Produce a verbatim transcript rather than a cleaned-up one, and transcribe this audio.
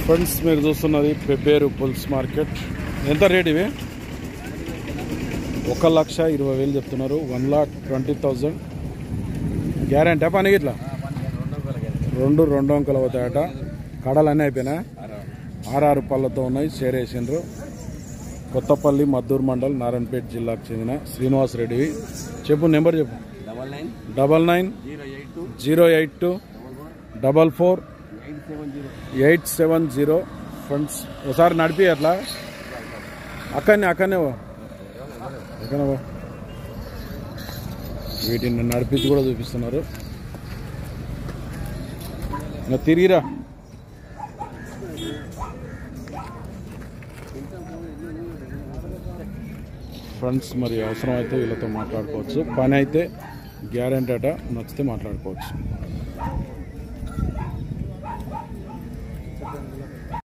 Friends మీరు చూస్తున్నది Pebbair bulls market. ఎంత రేట్ ఇవి? ఒక లక్ష ఇరవై వేలు చెప్తున్నారు. One lakh twenty thousand guarantee పనికి ఇట్లా రెండు రెండు అంకెలు అవుతాయట. కడలు అన్నీ అయిపోయినా ఆరారు పళ్ళతో ఉన్నాయి. చేరేసిండ్రు. కొత్తపల్లి మద్దూరు మండల్ నారాయణపేట జిల్లాకు చెందిన శ్రీనివాస్ రెడ్డివి. చెప్పు నెంబర్ చెప్పు. Double nine zero eight two double four eight seven zero. Friends ఒకసారి నడిపి అట్లా అక్కడనే అక్కడనే అక్కడనే వీటిని నడిపించి కూడా చూపిస్తున్నారు. ఇంకా తిరిగిరా ఫ్రెండ్స్. మరి అవసరం అయితే వీళ్ళతో మాట్లాడుకోవచ్చు. పని అయితే గ్యారెంటీ అట. నచ్చితే మాట్లాడుకోవచ్చు.